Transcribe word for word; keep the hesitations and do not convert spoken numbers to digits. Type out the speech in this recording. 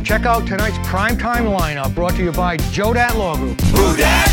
Check out tonight's primetime lineup brought to you by JODAT Law Group. Who dat?